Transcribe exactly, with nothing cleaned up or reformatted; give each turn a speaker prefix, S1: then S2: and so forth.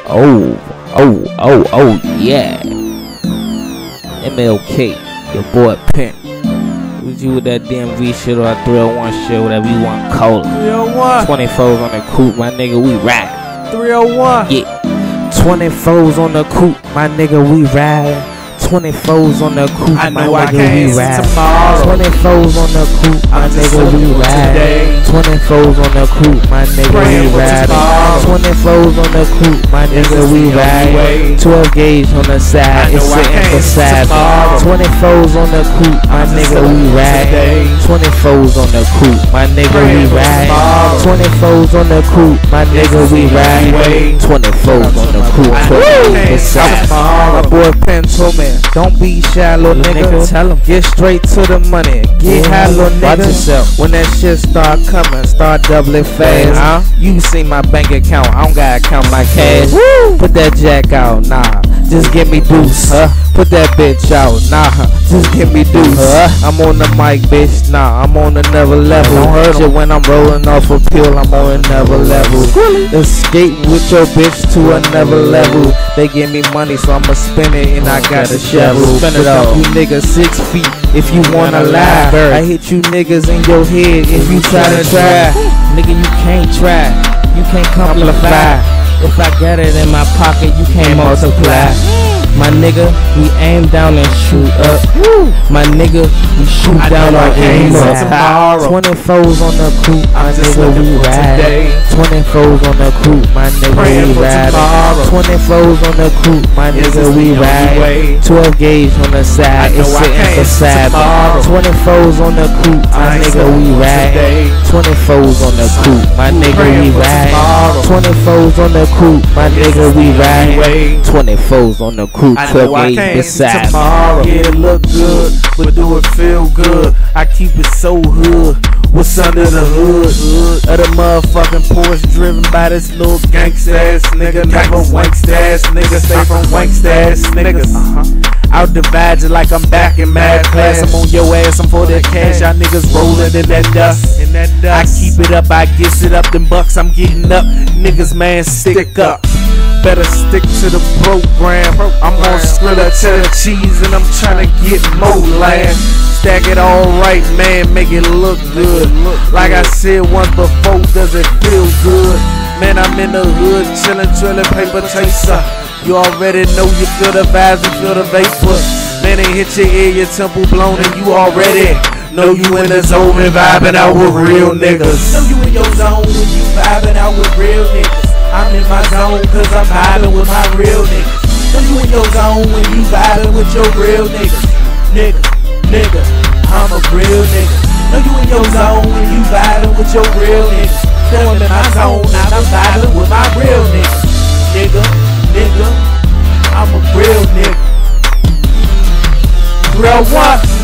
S1: Oh, oh, oh, oh, yeah. M L K, your boy Pen. With you with that D M V shit or three oh one shit, whatever you want to call it.
S2: three oh one.
S1: twenty-fours on the coupe, my nigga, we ride.
S2: three oh one.
S1: Yeah. twenty-fours on the coupe, my nigga, we ride. twenty-fours on the coupe,
S2: I
S1: my
S2: know I
S1: nigga,
S2: can't
S1: we
S2: see
S1: ride.
S2: tomorrow.
S1: twenty-fours on the coupe, my
S2: I'm just
S1: nigga, we
S2: looking for
S1: ride.
S2: today.
S1: twenty-fours on the coupe, my nigga,
S2: Praying
S1: we
S2: for
S1: ride.
S2: tomorrow.
S1: twenty-fours on the coupe, my
S2: This
S1: nigga,
S2: is
S1: we
S2: the only way.
S1: ride. twelve gauge on the side,
S2: I
S1: it's
S2: know I
S1: sitting
S2: can't
S1: beside me.
S2: tomorrow.
S1: twenty-fours on the coupe, my
S2: I'm just
S1: nigga, we
S2: looking for
S1: ride.
S2: today.
S1: twenty-fours on the coupe, my nigga, we
S2: Praying for
S1: ride.
S2: tomorrow.
S1: twenty-fours on the coupe, my
S2: This
S1: nigga,
S2: is
S1: we
S2: the only way.
S1: ride. twenty-fours on the coupe,
S2: I know
S1: twelve
S2: I
S1: gauge
S2: can't
S1: beside me.
S2: tomorrow.
S1: My boy Pen told me, don't be shy, little nigga.
S2: Tell him.
S1: Get straight to the money. Get
S2: Yeah.
S1: high, little
S2: Watch
S1: nigga.
S2: yourself.
S1: When that shit start coming, start doubling fast.
S2: Huh?
S1: You see my bank account, I don't gotta count my cash.
S2: Woo.
S1: Put that jack out, nah. Just give me deuce. Huh? Put that bitch out, nah. Just give me deuce. Huh? I'm on the mic, bitch. Nah, I'm on another level.
S2: Don't hurt 'em.
S1: Shit, when I'm rolling off a pill, I'm on another level. Escape with your bitch to another level. They give me money, so I'ma spend it, and I got the shovel.
S2: Spend it
S1: Look up,
S2: all.
S1: you niggas six feet if you wanna lie. I hit you niggas in your head if you try to try. Nigga, you can't try. You can't simplify. If I got it in my pocket, you can't multiply. My nigga, we aim down and shoot up. My nigga, we shoot
S2: I
S1: down
S2: know I
S1: or
S2: can't
S1: aim
S2: see
S1: up.
S2: tomorrow.
S1: twenty-fours on the coupe, my
S2: I'm just
S1: nigga, we
S2: looking for
S1: ride.
S2: today.
S1: twenty-fours on the coupe, my nigga,
S2: Praying
S1: we
S2: for
S1: ride.
S2: tomorrow.
S1: twenty-fours on the coupe, my
S2: This
S1: nigga,
S2: is
S1: we
S2: the only way.
S1: ride. twelve gauge on the
S2: I
S1: side, it's
S2: know I
S1: sitting
S2: can't
S1: beside me.
S2: tomorrow.
S1: twenty-fours on the coupe, my
S2: I ain't
S1: nigga, we
S2: looking for
S1: ride.
S2: today.
S1: twenty-fours on the coupe, my nigga,
S2: Praying
S1: we
S2: for
S1: ride.
S2: tomorrow.
S1: twenty-fours on the coupe, my
S2: This
S1: nigga,
S2: is
S1: we
S2: the only way.
S1: ride. twenty-fours on the coupe,
S2: I
S1: twelve
S2: know I
S1: gauge
S2: can't see
S1: beside me.
S2: tomorrow. Yeah, it look good, but do it feel good? I keep it so hood. What's under the hood? Hood of the motherfucking Porsche driven by this little gangsta ass nigga. Never wanksta ass nigga. Stay from wanksta ass niggas. Uh-huh. I'll divide you like I'm back in math class. I'm on your ass, I'm for that cash. Y'all niggas rolling in that dust. In that dust. I keep it up, I gets it up. Them bucks, I'm getting up. Niggas, man, stick up. Better stick to the program. I'm on Skrilla cheddar cheese and I'm tryna get more land. Stack it all right, man, make it look good. Like I said once before, does it feel good? Man, I'm in the hood, chillin', trillin', paper chaser. You already know you feel the vibes and feel the vapor. Man, it hit your ear, your temple blown, and you already know you in the zone and vibing out with real niggas. Know you in your zone when you vibing out with real niggas. I'm in my zone cause I'm vibing with my real niggas. Know you in your zone when you vibing with your real niggas. Nigga, nigga, I'm a real nigga. Know you in your zone when you vibing with your real niggas. Still in my zone, now I'm vibing with my real niggas. Nigga, nigga, I'm a real nigga. Real one.